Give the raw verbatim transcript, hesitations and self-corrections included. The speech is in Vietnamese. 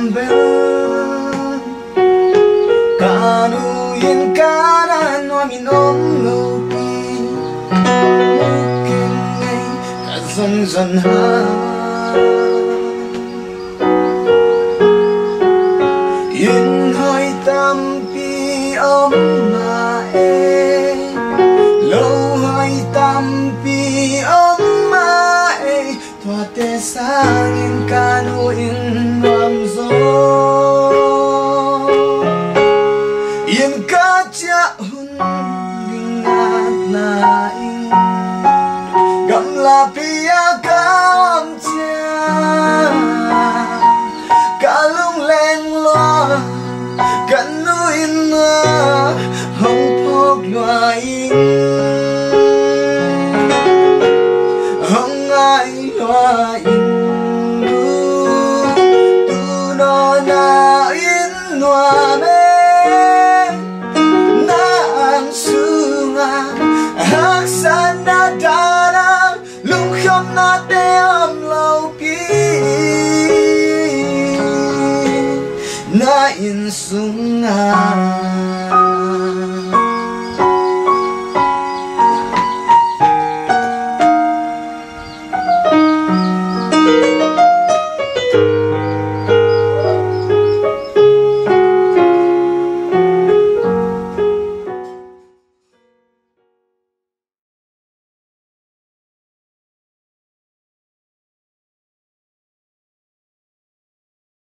embel kanu yen kanan wa minom lopi mungkin ngay kazan zan ha yen hơi tâm pi ôm mà e lâu hơi tâm pi ôm mà e thoa te sang in kanu in ram zo yen ka cha hun bingat na in gam la pia kam cha kalung leng lo kanu in na hong phok loa in hong ai loa in tu no na in noa me na ang sunga hak san na darang lung khom na te am lâu pi na in sunga